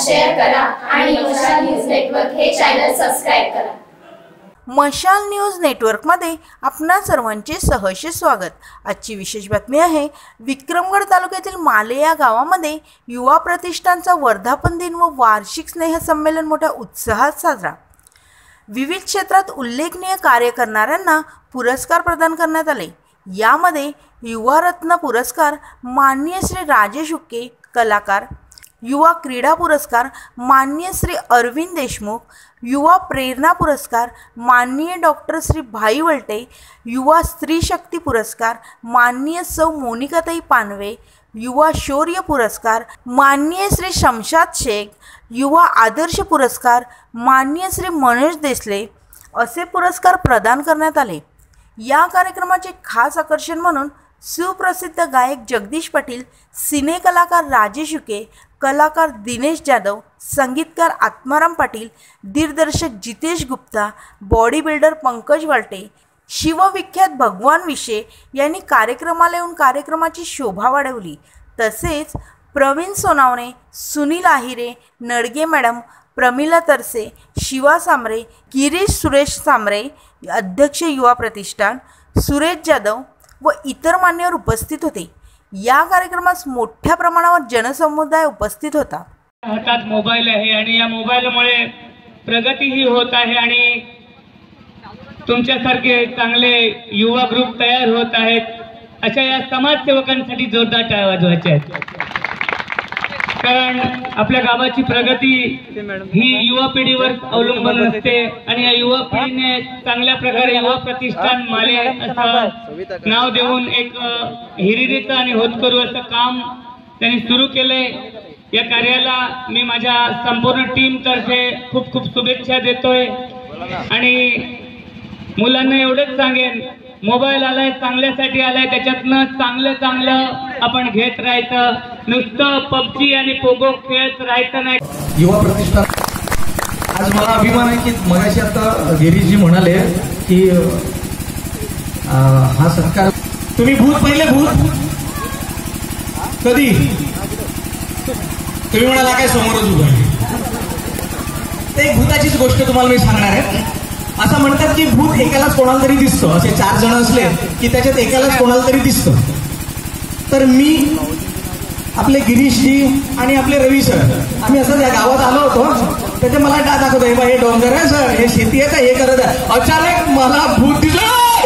Share करा आणि Mashaal news network हे चॅनल सबस्क्राइब करा। मशाल न्यूज नेटवर्कमध्ये आपणा सर्वांचे सहर्ष स्वागत। आजची विशेष बातमी आहे विक्रमगड तालुक्यातील माले या गावामध्ये युवा प्रतिष्ठानचा वर्धापन दिन व वार्षिक स्नेह संमेलन मोठ्या उत्साहात साजरा। विविध क्षेत्रात उल्लेखनीय कार्य करणाऱ्यांना पुरस्कार प्रदान करण्यात आले। यामध्ये युवा रत्न पुरस्कार माननीय श्री राजेश उके कलाकार, युवा क्रीडा पुरस्कार माननीय श्री अरविंद देशमुख, युवा प्रेरणा पुरस्कार माननीय डॉक्टर श्री भाई वलटे, युवा स्त्री शक्ति पुरस्कार माननीय सौ मोनिकाताई पानवे, युवा शौर्य पुरस्कार माननीय श्री शमशाद शेख, युवा आदर्श पुरस्कार माननीय श्री मनोज देसले असे पुरस्कार प्रदान करण्यात आले। या कार्यक्रमाचे खास आकर्षण म्हणून सुप्रसिद्ध गायक जगदीश पाटील, सिने कलाकार राजेश उके, कलाकार दिनेश जाधव, संगीतकार आत्माराम पाटील, दिग्दर्शक जितेश गुप्ता, बॉडी बिल्डर पंकज वालटे, शिवविख्यात भगवान विशे यांनी कार्यक्रमाला येऊन कार्यक्रमाची शोभा वाढवली। तसेच प्रवीण सोनावणे, सुनील आहिरे, नडगे मॅडम, प्रमिला तरसे, शिवा सामरे, गिरीश सुरेश सामरे, अध्यक्ष युवा प्रतिष्ठान, सुरेश जाधव व इतर मान्यवर उपस्थित होते। या कार्यक्रमास मोठ्या प्रमाणावर जनसमुदाय उपस्थित होता। हातात मोबाईल आहे आणि या मोबाईलमुळे प्रगतीही होत आहे आणि तुमच्यासारखे चांगले युवा ग्रुप तयार होत आहेत। अशा या समाजसेवकांसाठी जोरदार टाळ्या वाजवायच्या आहेत, कारण आपल्या गावाची प्रगती ही युवा पिढीवर अवलंबून असते आणि या युवा पिढीने चांगल्या प्रकारे युवा प्रतिष्ठान माले असं नाव देऊन एक हिरिरीचं आणि होतकरू असं काम त्यांनी सुरू केलंय। या कार्याला मी माझ्या संपूर्ण टीम तर्फे खूप खूप शुभेच्छा देतोय आणि मुलांना एवढंच सांगेन, मोबाईल आलाय चांगल्यासाठी आलाय, त्याच्यातनं चांगलं आपण घेत राहायचं, नुसतं पबजी आणि पोगो खेळत राहायचं नाही। युवा प्रतिष्ठान आज मला अभिमान आहे की मगाशी आता गिरीशजी म्हणाले की हा सत्कार तुम्ही भूत पाहिले, भूत कधी तुम्ही म्हणाला काय समोरच उभं आहे, एक भूताचीच गोष्ट तुम्हाला मी सांगणार आहे। असं म्हणतात की भूत एकालाच कोणाला तरी दिसतो, असे 4 जण असले की त्याच्यात एकालाच कोणाला तरी दिसतं। तर मी आपले गिरीशजी आणि आपले रवी सर आम्ही असं या गावात आलो होतो, त्याचे मला दाखवतो हे डोंगर आहे सर, हे शेती आहे का, हे करत आहे। अचानक मला भूत दिसलं,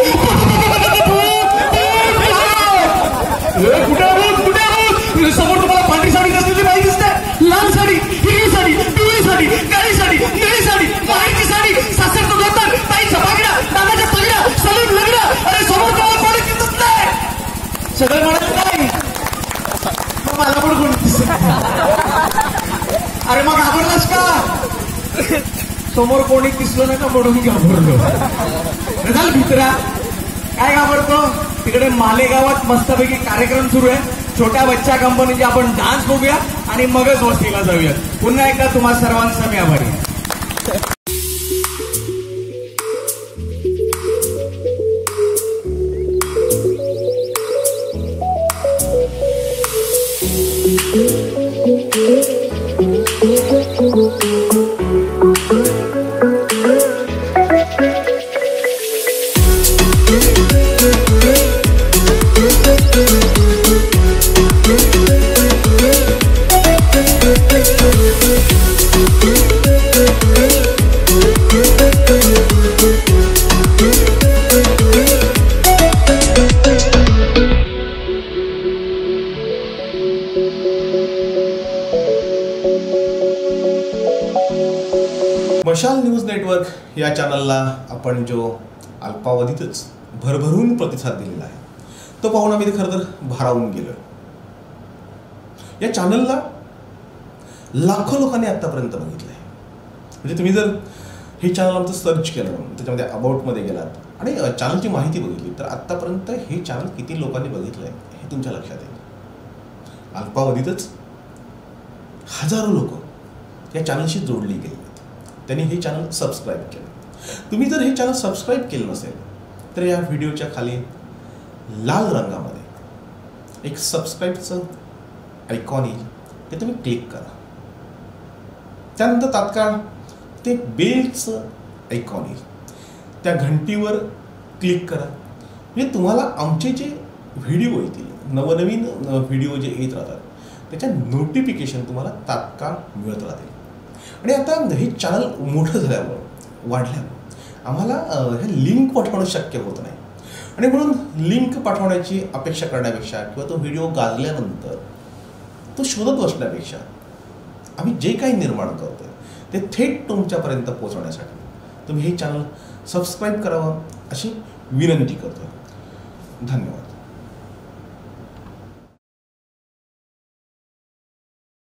कुठे समोर तुम्हाला पांढरी साडी कसली बाई दिसते, लाल साडी, हिरवी साडी, पिवळी साडी, काळी साडी, निळी साडी, माहेरची साडी, सासरचं धोतर, ताईचा बागडा, दादाच्या पगडा, सलून लगडा, अरे समोर तुम्हाला कोणी दिसत नाही, सगळं म्हणत नाही, मला पण कोणी दिसत अरे मग घाबरलास का, समोर कोणी दिसलं नाही का म्हणून घाबरलो, झालं भित्रा काय घाबरतो। तिकडे मालेगावात मस्तपैकी कार्यक्रम सुरू आहे, छोट्या बच्चा कंपनीचे आपण डान्स बघूया आणि मगच वस्तीला जाऊया। पुन्हा एकदा तुम्हा सर्वांचा मी आभारी आहे। मशाल न्यूज नेटवर्क या चॅनलला आपण जो अल्पावधीतच भरभरून प्रतिसाद दिलेला आहे तो पाहून आम्ही खरं तर भारावून गेलो। या चॅनलला लाखो लोकांनी आतापर्यंत बघितलं आहे। म्हणजे तुम्ही जर हे चॅनल आमचं सर्च केलं, त्याच्यामध्ये अबाउटमध्ये गेलात आणि चॅनलची माहिती बघितली तर आत्तापर्यंत हे चॅनल किती लोकांनी बघितलं आहे हे तुमच्या लक्षात येईल। अल्पावधीतच हजारो लोक या चॅनलशी जोडली गेली, त्यांनी हे चॅनल सबस्क्राईब केलं। तुम्ही जर हे चॅनल सबस्क्राईब केलं नसेल तर या व्हिडिओच्या खाली लाल रंगामध्ये एक सबस्क्राईबचं आयकॉन येईल, ते तुम्ही क्लिक करा त्यानंतर तात्काळ ते बेलचं आयकॉन येईल, त्या घंटीवर क्लिक करा. म्हणजे तुम्हाला आमचे जे व्हिडिओ येतील, नवनवीन व्हिडिओ जे येत राहतात त्याच्या नोटिफिकेशन तुम्हाला तात्काळ मिळत राहतील. आणि आता हे चॅनल मोठं झाल्यामुळं, वाढल्यामुळं आम्हाला ह्या लिंक पाठवणं शक्य होत नाही. आणि म्हणून लिंक पाठवण्याची अपेक्षा करण्यापेक्षा किंवा तो व्हिडिओ गाजल्यानंतर तो शोधत बसण्यापेक्षा आम्ही जे काही निर्माण करतो ते थेट तुमच्यापर्यंत पोहोचवण्यासाठी तुम्ही हे चॅनल सबस्क्राईब करावं अशी विनंती करतो. धन्यवाद.